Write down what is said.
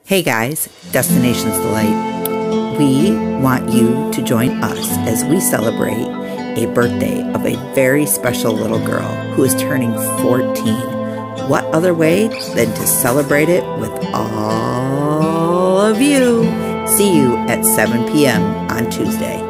Hey guys, Destinations Delight. We want you to join us as we celebrate a birthday of a very special little girl who is turning 14. What other way than to celebrate it with all of you? See you at 7 p.m. on Tuesday.